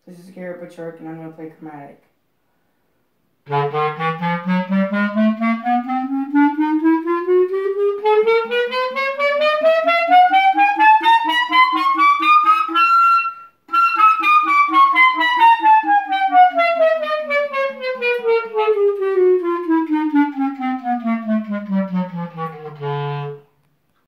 This is Garrett Butchart, and I'm going to play Chromatic.